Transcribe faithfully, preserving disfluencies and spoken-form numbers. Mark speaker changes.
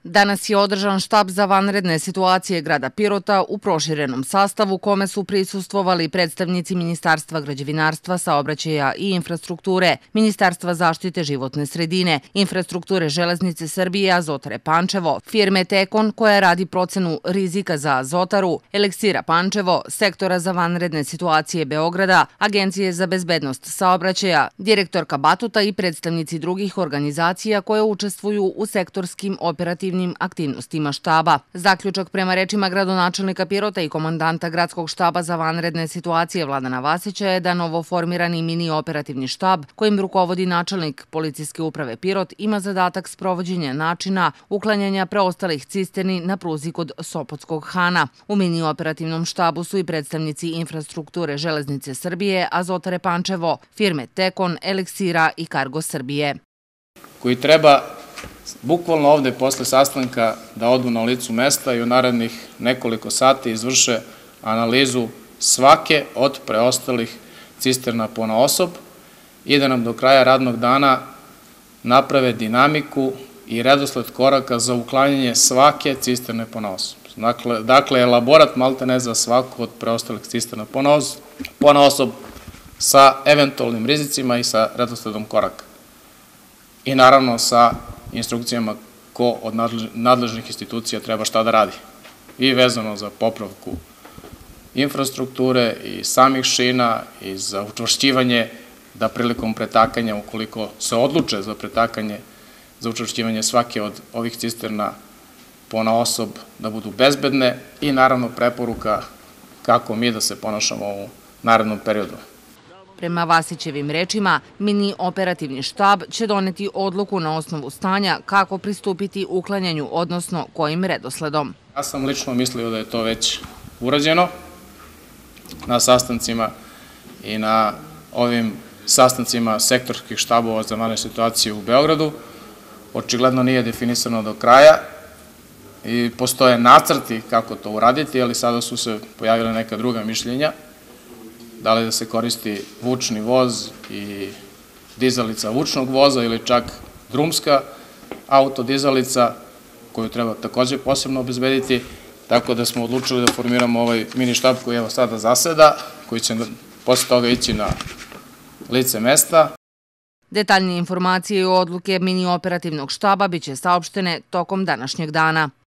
Speaker 1: Danas je održan štab za vanredne situacije grada Pirota u proširenom sastavu kome su prisustvovali predstavnici Ministarstva građevinarstva, saobraćaja i infrastrukture, Ministarstva zaštite životne sredine, infrastrukture Železnice Srbije, Azotare Pančevo, firme Tekon koja radi procenu rizika za Azotaru, Eliksira Pančevo, Sektora za vanredne situacije Beograda, Agencije za bezbednost saobraćaja, direktorka Batuta i predstavnici drugih organizacija koje učestvuju u sektorskim operativnim aktivnostima štaba. Zaključak prema rečima gradonačelnika Pirota i komandanta gradskog štaba za vanredne situacije Vladana Vasića je da novoformirani mini operativni štab kojim rukovodi načelnik Policijske uprave Pirot ima zadatak sprovođenja načina uklanjanja preostalih cisterni na pruzi kod Sopotskog Hana. U mini operativnom štabu su i predstavnici infrastrukture Železnice Srbije, Azotare Pančevo, firme Tekon, Eliksira i Kargo Srbije.
Speaker 2: Koji treba bukvalno ovde posle sastanka da odu na licu mesta i u narednih nekoliko sati izvrše analizu svake od preostalih cisterna ponaosob i da nam do kraja radnog dana naprave dinamiku i redosled koraka za uklanjanje svake cisterne ponaosob. Dakle, dakle, elaborat maltene za svaku od preostalih cisterna ponaosob sa eventualnim rizicima i sa redosledom koraka. I naravno sa instrukcijama ko od nadležnih institucija treba šta da radi. I vezano za popravku infrastrukture i samih šina i za učvršćivanje da prilikom pretakanja, ukoliko se odluče za pretakanje, za učvršćivanje svake od ovih cisterna ponaosob da budu bezbedne i naravno preporuka kako mi da se ponašamo u narednom periodu.
Speaker 1: Prema Vasićevim rečima, mini operativni štab će doneti odluku na osnovu stanja kako pristupiti uklanjanju, odnosno kojim redosledom.
Speaker 2: Ja sam lično mislio da je to već urađeno na sastancima i na ovim sastancima sektorskih štabova za vanredne situacije u Beogradu. Očigledno nije definisano do kraja i postoje nacrti kako to uraditi, ali sada su se pojavile neka druga mišljenja. Da li da se koristi vučni voz i dizalica vučnog voza ili čak drumska autodizalica koju treba takođe posebno obezbediti, tako da smo odlučili da formiramo ovaj mini štab koji evo sada zaseda, koji će posle toga ići na lice mesta.
Speaker 1: Detaljnije informacije i odluke mini operativnog štaba biće saopštene tokom današnjeg dana.